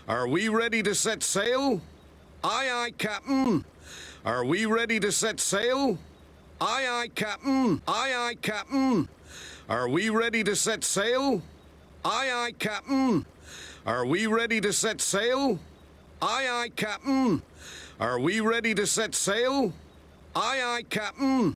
Are we ready to set sail? Aye, aye, Captain. Are we ready to set sail? Aye, aye, Captain. Aye, aye, Captain. Are we ready to set sail? Aye, aye, Captain. Are we ready to set sail? Aye, aye, Captain. Are we ready to set sail? Aye, aye, Captain.